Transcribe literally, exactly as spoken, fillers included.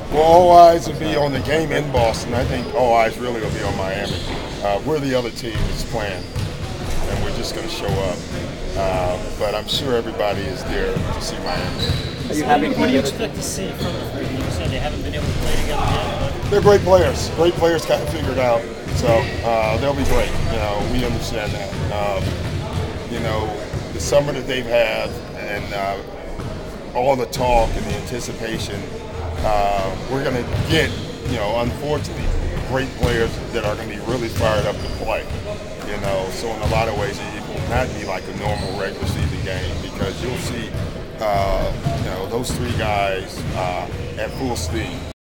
Well, all eyes will be on the game in Boston. I think all eyes really will be on Miami. Uh, we're the other team that's playing, and we're just going to show up. Uh, but I'm sure everybody is there to see Miami. Are you happy? What do you expect to see from the three? You said they haven't been able to play together yet. But They're great players. Great players kind of figured out. So uh, they'll be great. You know, we understand that. Um, you know, the summer that they've had and uh, all the talk and the anticipation, uh, we're going to get, you know, unfortunately, great players that are going to be really fired up to play. You know, so in a lot of ways, it will not be like a normal regular season game because you'll see, uh, you know, those three guys uh, at full steam.